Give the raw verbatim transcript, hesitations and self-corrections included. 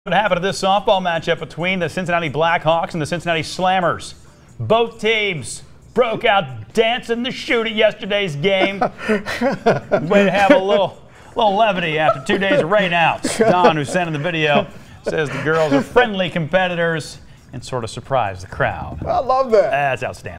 What happened to this softball matchup between the Cincinnati Blackhawks and the Cincinnati Slammers? Both teams broke out dancing the shoot at yesterday's game. Way to have a little, little levity after two days of rainouts. Don, who sent in the video, says the girls are friendly competitors and sort of surprised the crowd. I love that. That's outstanding.